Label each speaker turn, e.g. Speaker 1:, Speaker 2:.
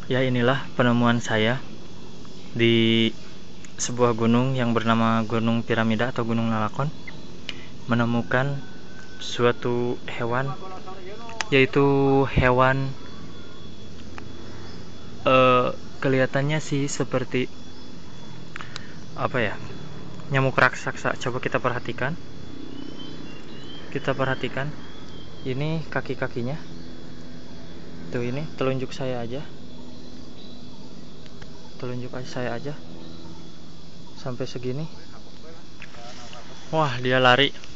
Speaker 1: Ya, inilah penemuan saya di sebuah gunung yang bernama Gunung Piramida atau Gunung Lalakon. Menemukan suatu hewan, yaitu hewan kelihatannya sih seperti apa ya, nyamuk raksasa. Coba kita perhatikan. Ini kaki-kakinya. Tuh, ini telunjuk saya aja. Sampai segini. Wah, dia lari.